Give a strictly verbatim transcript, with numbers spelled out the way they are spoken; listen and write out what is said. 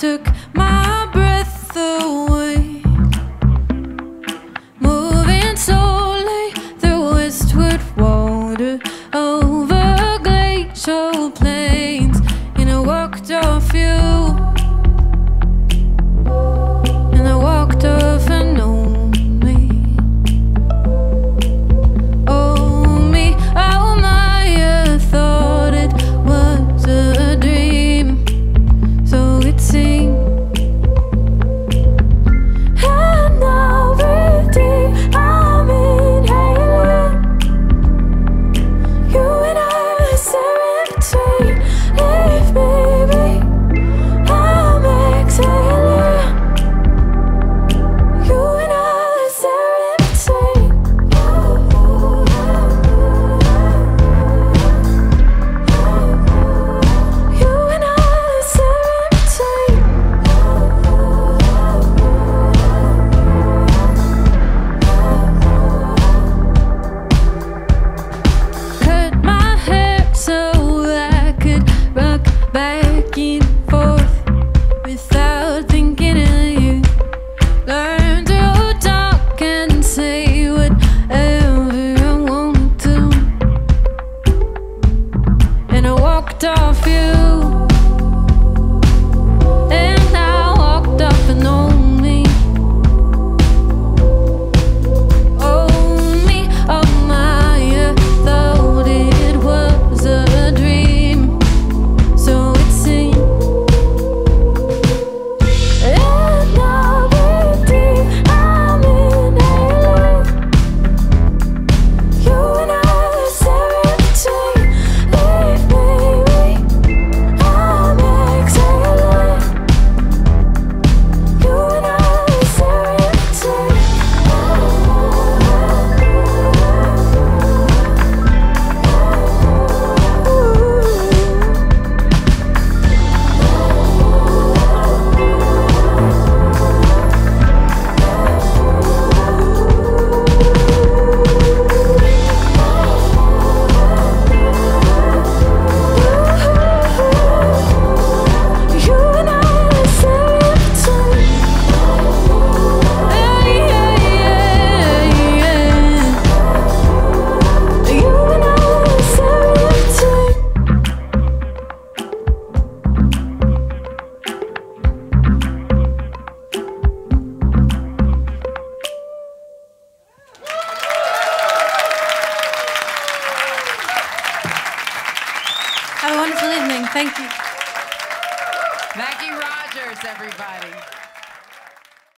took my breath away. Moving slowly through westward water, over glacial plains, and I walked off you, and I walked off and on me. Oh me, oh my, I thought it was a dream, so it seemed. And now every day I'm inhaling, you and I are serendipity. Leave, baby, I'm exhaling, you and I are serendipity. You and I are serendipity. Cut my hair so I could rock back and forth without thinking of you. Learn to talk and say whatever I wanted to, and I walked off you, and I walked off and on me. Oh me, oh my, I thought it was a dream, so it seemed. And now we're deep, I'm inhaling, you and I are serendipity. Leave, baby, I'm exhaling, you and I are serendipity. You and I are serendipity. Yeah, yeah, yeah. You and I are serendipity. Have a wonderful evening. Thank you. Maggie Rogers, everybody.